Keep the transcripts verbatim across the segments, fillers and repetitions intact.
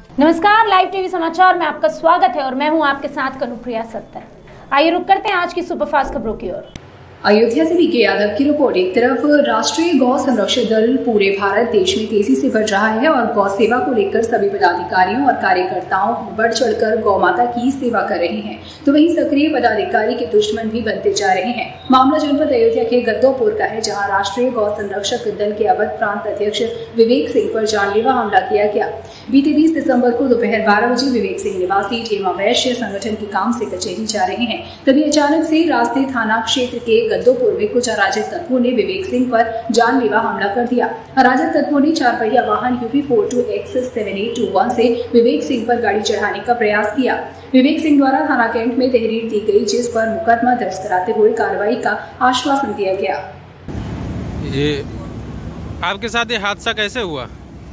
नमस्कार, live TV समाचार में आपका स्वागत है और मैं हूं आपके साथ कनुप्रिया सत्तर। आइए रुक करते हैं आज की सुपरफास्ट खबरों की ओर। अयोध्या से वीके यादव की रिपोर्ट। एक तरफ राष्ट्रीय गौ संरक्षक दल पूरे भारत देश में तेजी से बढ़ रहा है और गौ सेवा को लेकर सभी पदाधिकारियों और कार्यकर्ताओं बढ़ चढ़कर गौ माता की सेवा कर रहे हैं, तो वहीं सक्रिय पदाधिकारी के दुश्मन भी बनते जा रहे हैं। मामला जनपद अयोध्या के गद्दोपुर का है, जहाँ राष्ट्रीय गौ संरक्षक दल के अवध प्रांत अध्यक्ष विवेक सिंह पर जानलेवा हमला किया गया। बीते बीस दिसंबर को दोपहर बारह बजे विवेक सिंह निवासी ढेमा वैश्य संगठन के काम से कचहरी जा रहे हैं, तभी अचानक से रास्ते थाना क्षेत्र के गद्दोपुर में कुछ अराजक तत्वों ने विवेक सिंह पर जानलेवा हमला कर दिया। अराजक तत्वों ने चार पहिया वाहन UP four two X seven eight two one से विवेक सिंह पर गाड़ी चढ़ाने का प्रयास किया। विवेक सिंह द्वारा थाना कैंट में तहरीर दी गई, जिस पर मुकदमा दर्ज कराते हुए कार्रवाई का आश्वासन दिया गया। ये आपके साथ ये हादसा कैसे हुआ?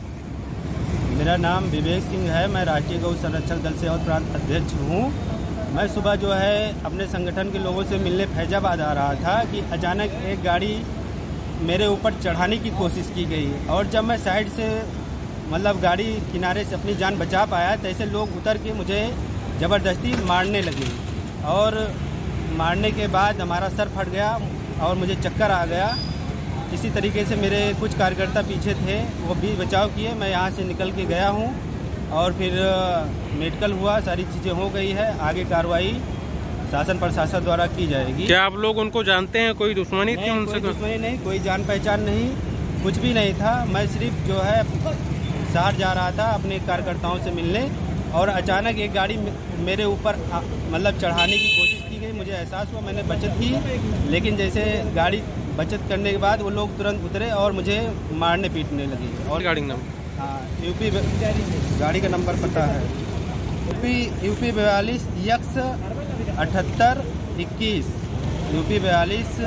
मेरा नाम विवेक सिंह है, मैं राष्ट्रीय गौ संरक्षक दल से और प्रांत अध्यक्ष हूँ। मैं सुबह जो है अपने संगठन के लोगों से मिलने फैजाबाद आ रहा था कि अचानक एक गाड़ी मेरे ऊपर चढ़ाने की कोशिश की गई और जब मैं साइड से मतलब गाड़ी किनारे से अपनी जान बचा पाया, तो ऐसे लोग उतर के मुझे ज़बरदस्ती मारने लगे और मारने के बाद हमारा सर फट गया और मुझे चक्कर आ गया। इसी तरीके से मेरे कुछ कार्यकर्ता पीछे थे, वो भी बचाव किए। मैं यहाँ से निकल के गया हूँ और फिर मेडिकल हुआ, सारी चीज़ें हो गई है। आगे कार्रवाई शासन प्रशासन द्वारा की जाएगी। क्या आप लोग उनको जानते हैं? कोई दुश्मनी थी उनसे? कोई दुश्मनी नहीं, कोई जान पहचान नहीं, कुछ भी नहीं था। मैं सिर्फ जो है शहर जा रहा था अपने कार्यकर्ताओं से मिलने और अचानक एक गाड़ी मेरे ऊपर मतलब चढ़ाने की कोशिश की गई। मुझे एहसास हुआ, मैंने बचत की, लेकिन जैसे गाड़ी बचत करने के बाद वो लोग तुरंत उतरे और मुझे मारने पीटने लगे। और गाड़ी का नंबर? हाँ, यूपी गाड़ी का नंबर पता है, यूपी यूपी बयालीस यक्स अठहत्तर इक्कीस यूपी बयालीस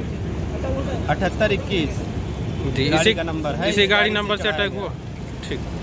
अठहत्तर इक्कीस जी, गाड़ी इसी का नंबर है। इसी गाड़ी नंबर से अटैक हुआ। ठीक।